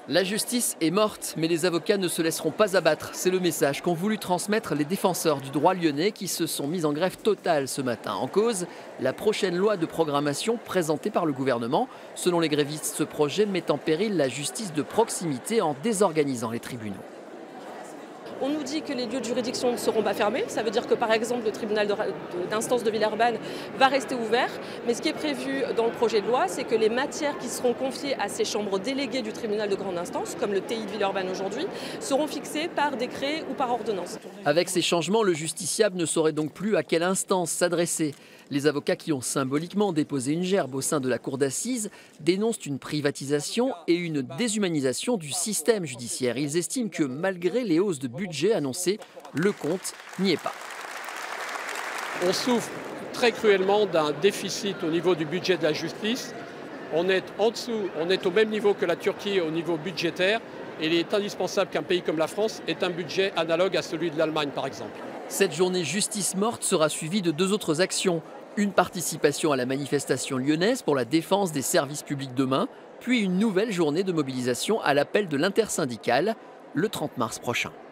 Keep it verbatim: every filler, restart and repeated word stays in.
La justice est morte, mais les avocats ne se laisseront pas abattre. C'est le message qu'ont voulu transmettre les défenseurs du droit lyonnais qui se sont mis en grève totale ce matin. En cause, la prochaine loi de programmation présentée par le gouvernement. Selon les grévistes, ce projet met en péril la justice de proximité en désorganisant les tribunaux. On nous dit que les lieux de juridiction ne seront pas fermés. Ça veut dire que, par exemple, le tribunal d'instance de Villeurbanne va rester ouvert. Mais ce qui est prévu dans le projet de loi, c'est que les matières qui seront confiées à ces chambres déléguées du tribunal de grande instance, comme le T I de Villeurbanne aujourd'hui, seront fixées par décret ou par ordonnance. Avec ces changements, le justiciable ne saurait donc plus à quelle instance s'adresser. Les avocats qui ont symboliquement déposé une gerbe au sein de la cour d'assises dénoncent une privatisation et une déshumanisation du système judiciaire. Ils estiment que malgré les hausses de budget annoncées, le compte n'y est pas. On souffre très cruellement d'un déficit au niveau du budget de la justice. On est en dessous, on est au même niveau que la Turquie au niveau budgétaire. Et il est indispensable qu'un pays comme la France ait un budget analogue à celui de l'Allemagne, par exemple. Cette journée justice morte sera suivie de deux autres actions. Une participation à la manifestation lyonnaise pour la défense des services publics demain, puis une nouvelle journée de mobilisation à l'appel de l'intersyndicale le trente mars prochain.